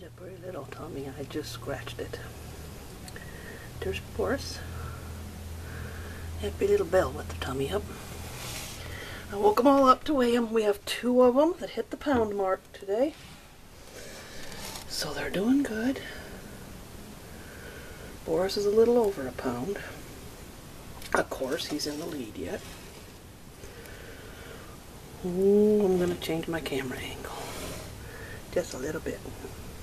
a pretty little tummy. I just scratched it. There's Boris. Happy little Belle with the tummy up. I woke them all up to weigh them. We have 2 of them that hit the pound mark today. So they're doing good. Boris is a little over a pound. Of course, he's in the lead yet. Ooh, I'm going to change my camera angle just a little bit.